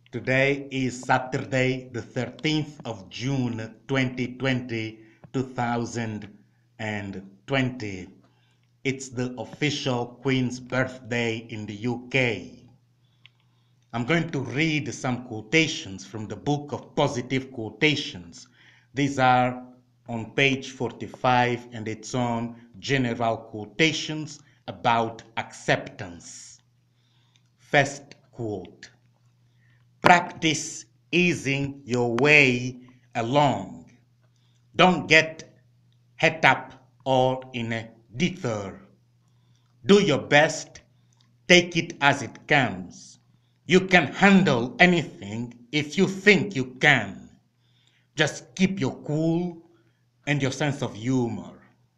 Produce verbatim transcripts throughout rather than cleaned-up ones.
Today is Saturday, the thirteenth of June, twenty twenty, two thousand twenty. It's the official Queen's birthday in the U K. I'm going to read some quotations from the book of positive quotations. These are on page forty-five, and it's on general quotations about acceptance. First quote: practice easing your way along. Don't get het up or in a dither. Do your best, take it as it comes. You can handle anything if you think you can. Just keep your cool and your sense of humor.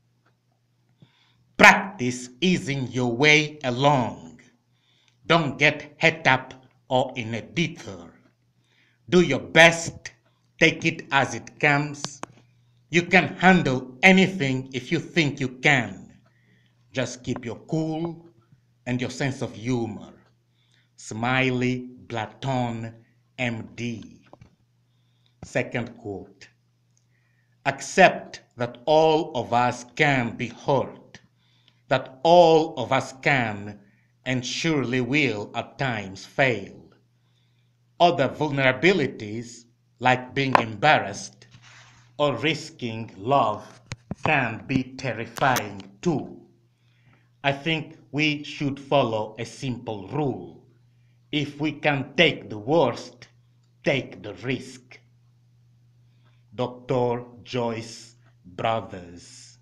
Practice easing your way along. Don't get het up or in a dither. Do your best, take it as it comes. You can handle anything if you think you can. Just keep your cool and your sense of humor. Smiley Blaton, M D. Second quote: accept that all of us can be hurt, that all of us can and surely will at times fail. Other vulnerabilities, like being embarrassed or risking love, can be terrifying too. I think we should follow a simple rule. If we can take the worst, take the risk. Doctor Joyce Brothers.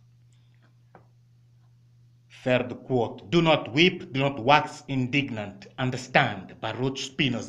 Third quote: do not weep, do not wax indignant. Understand, Baruch Spinoza.